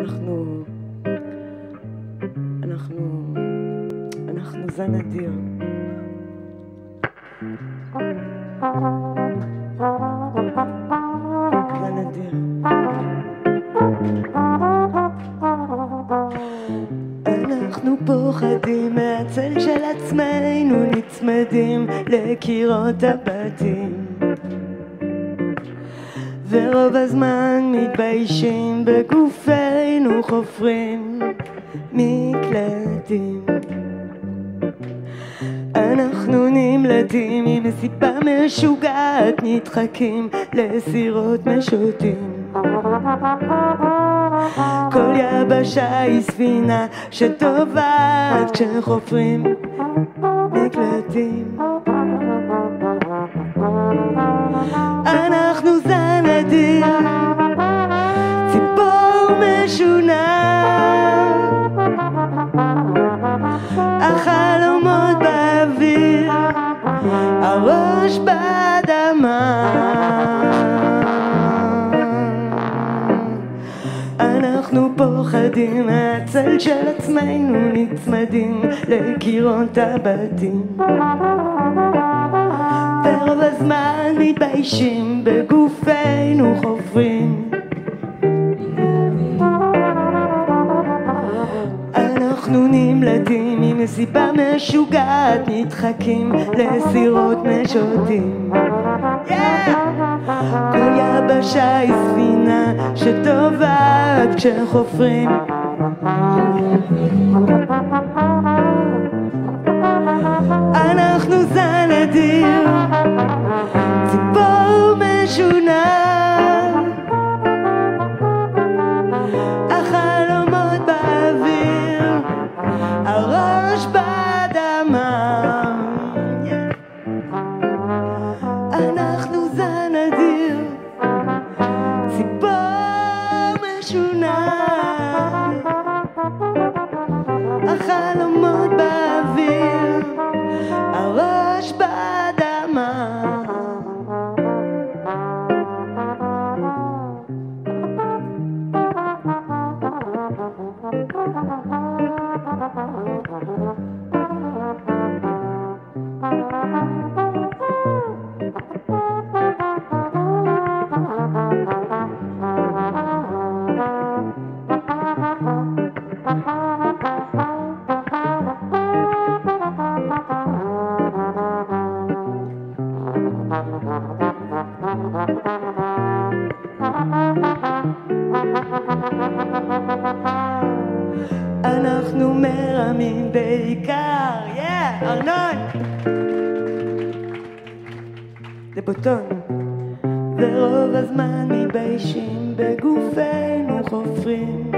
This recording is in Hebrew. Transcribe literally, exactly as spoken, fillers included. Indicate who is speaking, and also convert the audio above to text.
Speaker 1: אנחנו, אנחנו, אנחנו זן אדיר. זן אדיר. אנחנו פוחדים מהצל של עצמנו, נצמדים לקירות הבתים, ורוב הזמן מתביישים בגופנו, חופרים מקלטים. אנחנו נמלטים עם מסיבה משוגעת, נדחקים לסירות משוטים. כל יבשה היא ספינה שטובעת כשחופרים מקלטים. אנחנו זן אדיר, ציפור משונה, החלומות באוויר, הראש באדמה. אנחנו פוחדים מהצל של עצמנו, נצמדים לקירות הבתים, ורוב הזמן מתביישים בגופנו, חופרים. אנחנו נמלטים עם מסיבה משוגעת, נדחקים לסירות משוטים. yeah! כל יבשה היא ספינה שטובעת כשחופרים. אנחנו זן אדיר, ציפור משונה, החלומות באוויר, הראש באדמה. yeah. אנחנו זן אדיר, ציפור משונה, החלומות באוויר, הראש באדמה. אנחנו מרמים בעיקר, yeah, ארנון לבוטון, ורוב הזמן מתביישים בגופנו, חופרים